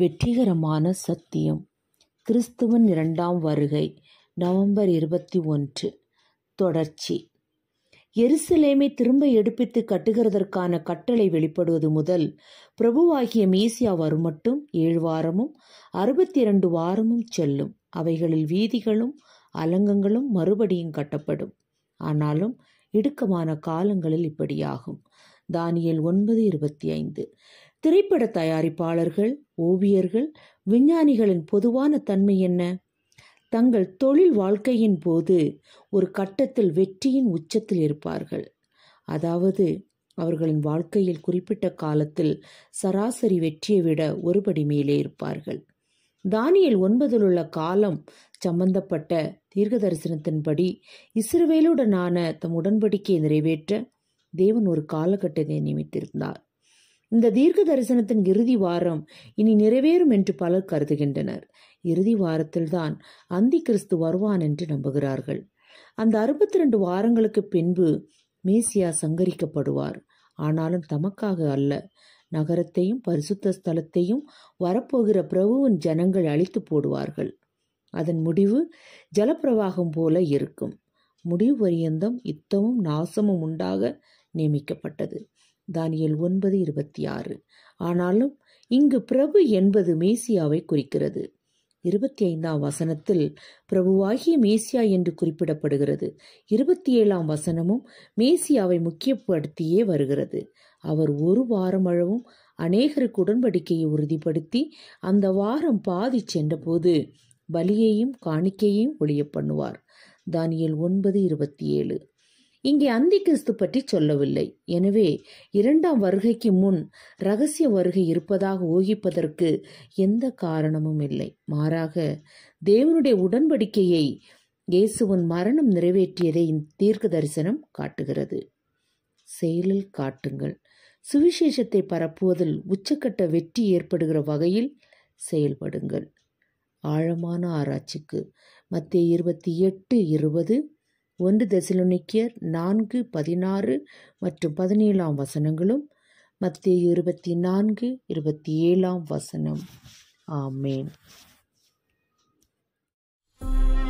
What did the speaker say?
வெற்றிகரமான சத்தியம். கிறிஸ்துவின் இரண்டாம் வருகை. நவம்பர் 21. தொடர்ச்சி. எருசலேமை திரும்ப எடுப்பித்து கட்டுகிறதற்கான கட்டளை வெளிப்படுவது முதல் பிரபுவாகிய மேசியா வருமட்டும் 7 வாரமும் 62 வாரமும் செல்லும். அவைகளில் வீதிகளும் அலங்கங்களும் மறுபடியும் கட்டப்படும். ஆனாலும் இடுக்கமான காலங்களில் இப்படியாகும். தானியேல் 9:25. திரைப்பட தயாரிப்பாளர்கள், ஓவியர்கள், விஞ்ஞானிகளின் பொதுவான தன்மை என்ன? தங்கள் தொழில் வாழ்க்கையின் போது ஒரு கட்டத்தில் வெற்றியின் உச்சத்தில் இருப்பார்கள். அதாவது அவர்களின் வாழ்க்கையில் குறிப்பிட்ட காலத்தில் சராசரி வெற்றியை விட ஒருபடி மேலே இருப்பார்கள். தானியேல் 9 உள்ள காலம் சம்பந்தப்பட்ட தீர்க்க தரிசனத்தின்படி இஸ்ரவேலுடனான தம் உடன்படிக்கையை நிறைவேற்ற தேவன் ஒரு காலகட்டத்தை நியமித்திருந்தார். இந்த தீர்க்க தரிசனத்தின் இறுதி வாரம் இனி நிறைவேறும் என்று பலர் கருதுகின்றனர். இறுதி வாரத்தில்தான் அந்தி கிறிஸ்து வருவான் என்று நம்புகிறார்கள். அந்த 62 வாரங்களுக்கு பின்பு மேசியா சங்கரிக்கப்படுவார். ஆனாலும் தமக்காக அல்ல, நகரத்தையும் பரிசுத்த ஸ்தலத்தையும் வரப்போகிற பிரபுவின் ஜனங்கள் அழித்து போடுவார்கள். அதன் முடிவு ஜலப்பிரவாகம் போல இருக்கும். முடிவு பரியந்தம் யுத்தமும் நாசமும் உண்டாக நியமிக்கப்பட்டது. தானியேல் 9:26. ஆனாலும் இங்கு பிரபு என்பது மேசியாவை குறிக்கிறது. 25ஆம் வசனத்தில் பிரபுவாகிய மேசியா என்று குறிப்பிடப்படுகிறது. 27ஆம் வசனமும் மேசியாவை முக்கியப்படுத்தியே வருகிறது. அவர் ஒரு வாரம் அளவும் அநேகருக்கு உடன்படிக்கையை உறுதிப்படுத்தி அந்த வாரம் பாதி சென்றபோது பலியையும் காணிக்கையையும் ஒழிய பண்ணுவார். தானியேல் 9:27. இங்கே அந்தி கிறிஸ்து பற்றி சொல்லவில்லை. எனவே 2ஆம் வருகைக்கு முன் இரகசிய வருகை இருப்பதாக ஊகிப்பதற்கு எந்த காரணமும் இல்லை. மாறாக தேவனுடைய உடன்படிக்கையை இயேசுவின் மரணம் நிறைவேற்றியதை இந்த தீர்க்க தரிசனம் காட்டுகிறது. செயலில் காட்டுங்கள். சுவிசேஷத்தை பரப்புவதில் உச்சக்கட்ட வெற்றி ஏற்படுகிற வகையில் செயல்படுங்கள். ஆழமான ஆராய்ச்சிக்கு மத்தேயு 28:20, 1 தெசலோனிக்கேயர் 4:16 மற்றும் 17ஆம் வசனங்களும், மத்தேயு 24:27ஆம் வசனம். ஆமென்.